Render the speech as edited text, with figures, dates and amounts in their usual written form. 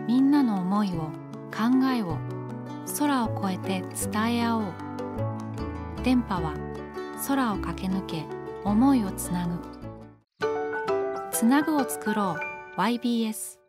みんなの思いを考えを空を越えて伝え合おう。電波は空を駆け抜け思いをつなぐ。つなぐを作ろう YBS